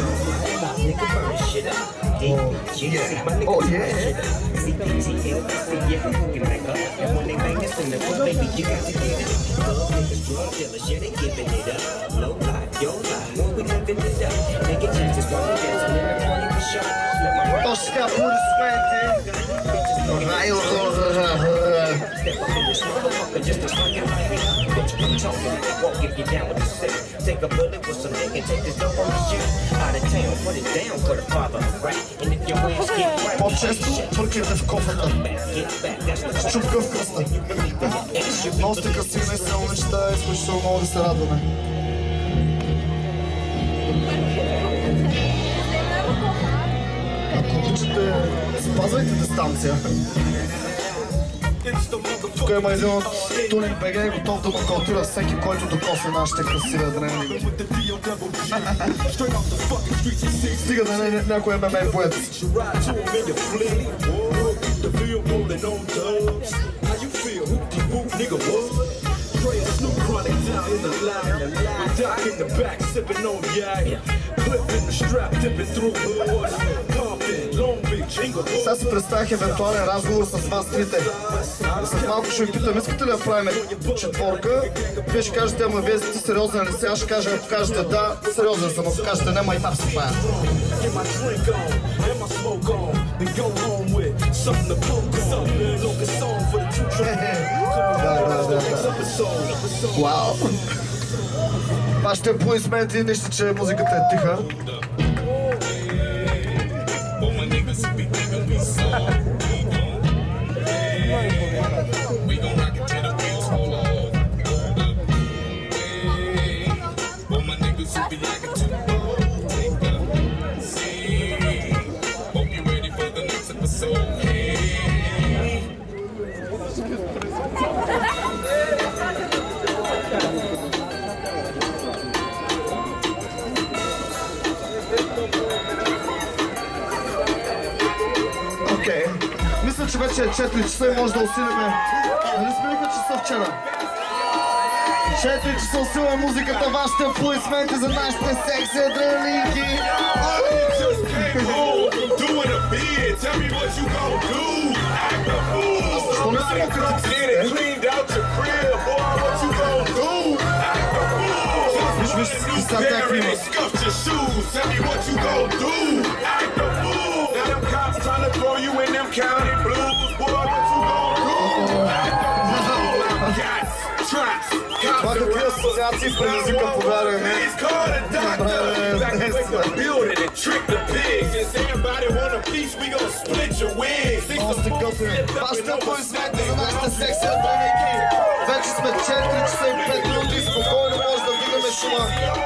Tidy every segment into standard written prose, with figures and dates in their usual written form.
Oh yeah. And when they make us in the club, baby, you got to get it. Love niggas, drug dealers, yeah, they giving it up. Low life, yo life, when we living it up. Taking chances while we dancing in the party for sure. Tosca apurismente. Raio Step up in this motherfucker just to swing it like me. Bitch, quit talking, won't get you down with the sick. Take a bullet with some nigga, take this dope on the shit. Out of town, put it down for the father, right? And if your ass get right, по-често турките в кофата. С чупка вкусна. Много сте красиви, силни неща, изключително много да се радваме. Ако обичате, спазвайте дистанция. Тук има един от Тунинг БГ, готов да нокаутира всеки, който докосне нашите красиви адреналини. Стига да не някой ММА боец. Сега си представях евентуален разговор с вас трите. След малко ще ви питам, искате ли да правим четворка? Вие ще кажете, ама вие сте сериозен ли сега? Ще кажа, ако кажете да, сериозен съм, ако кажете не, майтап се правя. Вау! Това ще е аплодисменти, нищо, че музиката е тиха. Мисля, че вече е 4 часа и може да усилиме. Нали смениха часа вчера? 4 часа усилиме музиката, вашите аплодисменти за нашите секси адреналинки. Защо не си му критиците? Виж, са някакви има. Trying to throw you in them county blues, boy, what you gonna do? Това какви асоциации предизвика, повярвай ми. Още готови. Вашите аплодисменти за нашите секси адреналинки. Вече сме 4 часа и 5 минути, спокойно може да вдигаме шума.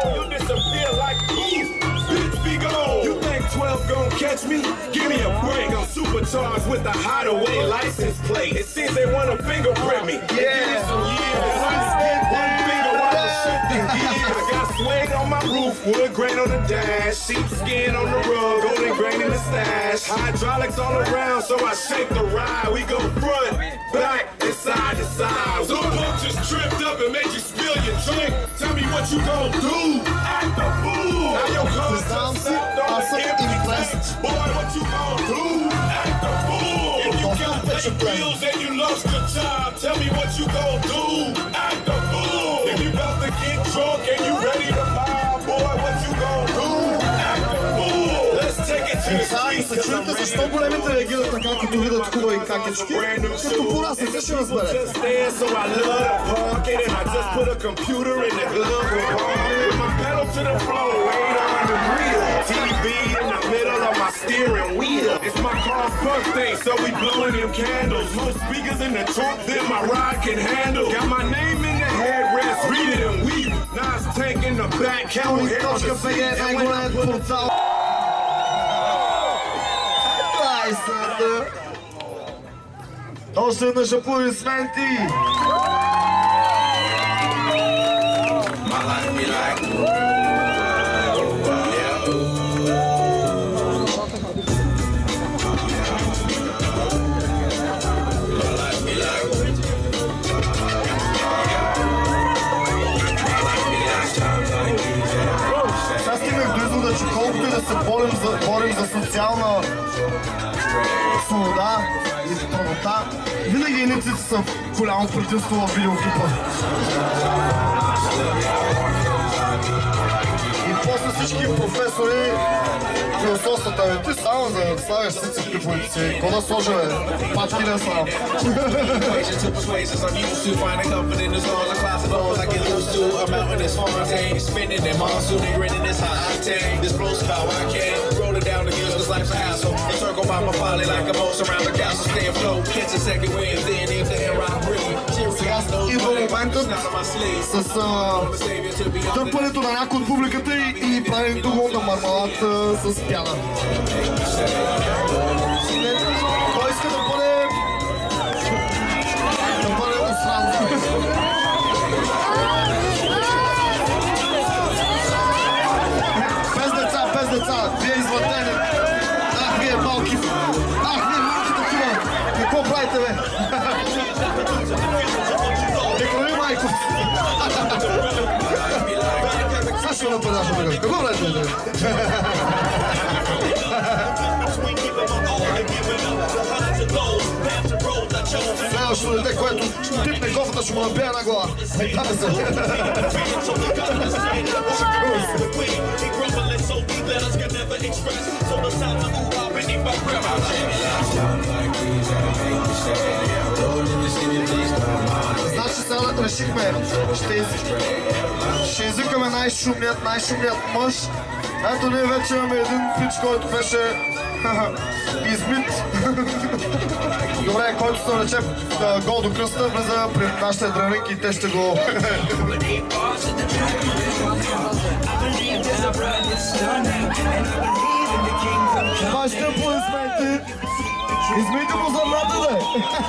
12 gon' catch me? Give me a break. I'm supercharged with a hideaway license plate. It seems they wanna fingerprint me. Yeah. Give me some years. One finger while I'm shifting gears. I got suede on my roof, wood grain on the dash, sheepskin on the rug, golden grain in the stash. Hydraulics all around, so I shake the ride. We go front, back, and side to side. So punk just tripped up and made you spill your drink. Tell me what you gon' do. Act a fool. Now your car's tossed out on the empty plate. Boy, what you gon' do? Act a fool. If you got late bills and you lost your job, tell me what you gon' do. Act a fool. If you about to get drunk and you ready to buy, boy, what you gon' do? Act a fool. Let's take it to the streets. Се чуете защо големите реагират така, като видят хубави какички? Като пораснете ще разберете. So I love to park it and I just put a computer in the glove with my pedal to the floor, weight on the grill. TV in the middle of my steering wheel. It's my car's birthday, so we blowing them candles. More speakers in the trunk than my ride can handle. Got my name in the headrest, read it and weep. Now it's tank in the back, counting hair on the seat. And when I put it out. Още веднъж аплодисменти! Сега стигнах близо да чуя колкото и да се борим за социална свобода и правота, винаги едниците са голямо предимство в видеоклипа. И после всички професори философствата, ти само за да слагаш сици в клиповете си, какво да сложа, бе? Пачки да само. Идва моментът с търпането на някой от публиката и правенето го на мармалад с пяна. Кой иска да бъде осран? Без деца, вие извънтени. Ах, вие малки такива. Какво правите, бе? Деклари, майко. Също нападаш, бе. Какво правите, бе? Следващото дете, което типне кофата, ще му набия на глава. Там е се. Значи сега решихме, ще извикаме най-шумният мъж. Ето ние вече имаме един пич, който беше избит. Добре, който се нарече гол до кръста, влиза пред нашите адреналинки и те ще го... Вашите аплодисменти! Измийте му зърната, бе!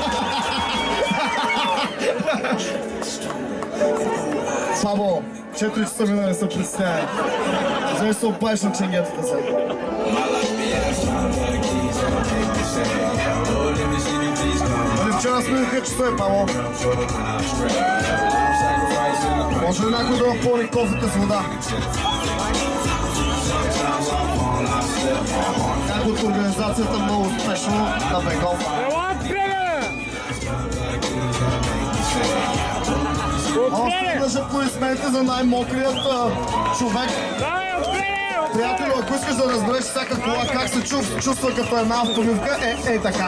Пабло, 4 часа мина не се притеснява. Вземи се опаеш на ченгетата сега. Вчера сминаха часа, Пабло. Може ли някой да напълни кофите с вода? Някой от организацията много успешно на Бегол. Още веднъж аплодисменти за най-мокрият човек. Приятелю, ако искаш да разбереш всяка кола как се чувства като една автомивка, е така.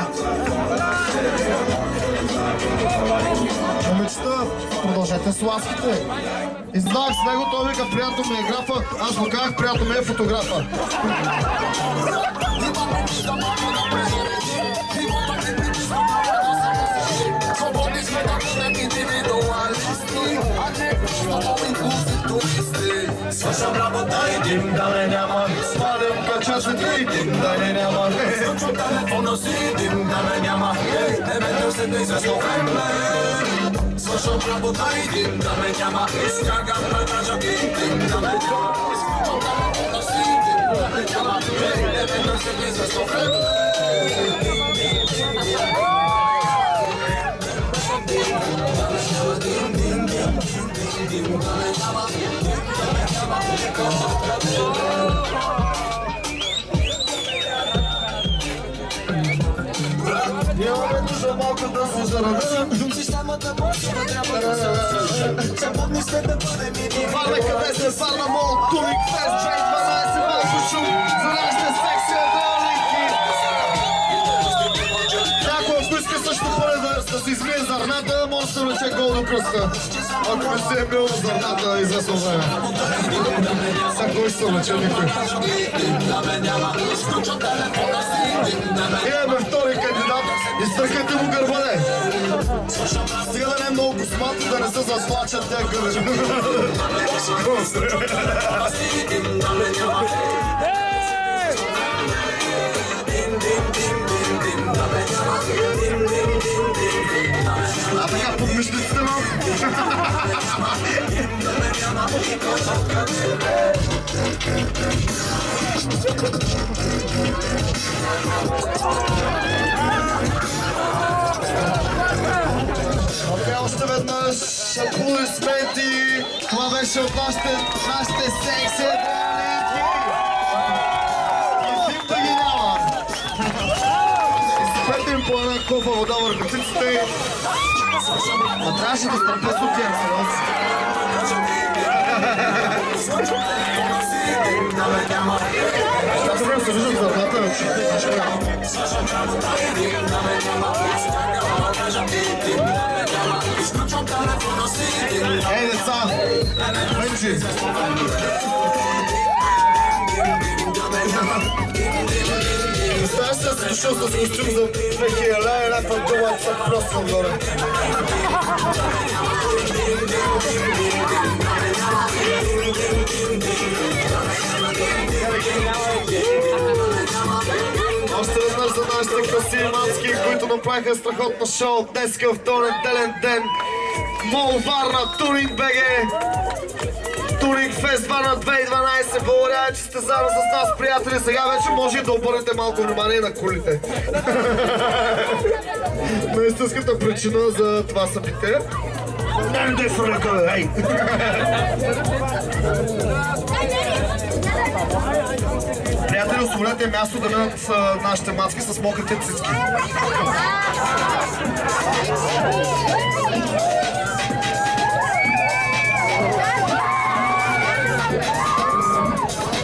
Момичета, продължете с ласките. Издавах с него, той вика, приятел ми е графа, аз му казах, приятел ми е фотографа. Свършам работа и дим да не няма. Свалям качачите и дим да не няма. Включвам телефона си и дим да не няма. Не ме търсете известно време. Свършам работа и дим да ме няма. Изкаргам предража и дим да ме няма. Изключвам телефона си и дим да ме няма. Не ме търсете известно време. Имаме нужда малко да се заравим. Системата може да трябва да се осъжда. Запомни след да бъде ми. Варна къде се варна мол, Туник Фест, Джей 12, малко шум, за нашите секция долики. Някой, ако иска също да се измие зърната, може да се влече гол до кръста. Ако не се е бил зърната известно време. Сега кой ще се влече никой? Имаме втори кандидат, изтъркайте му гърбане. Стига да не е много космат, да не се заслачат тя гърбане. А така подмишниците малко. Окей, още веднъж аплодисменти. Това беше от нашите секси. копа вода върху циците. А трябваше да стърпя сутия, сериозно. Аз време се виждам зърната, вече. Ей, деца! Менчи! Представяш се да си дошъл с костюм за 2000 лева и една пантола и са просто отгоре. Още веднъж за нашите красиви мацки, които направиха страхотно шоу днес към вторник делен ден. Мол Варна, Туринг БГ, Туринг Фест Варна 2012. Благодаря, че сте заедно с нас, приятели. Сега вече може да обърнете малко внимание на кулите. На истинската причина за това събитие. Не дай фръка, ей! Приятели, освободете място да минат нашите мацки с мокрите цицки.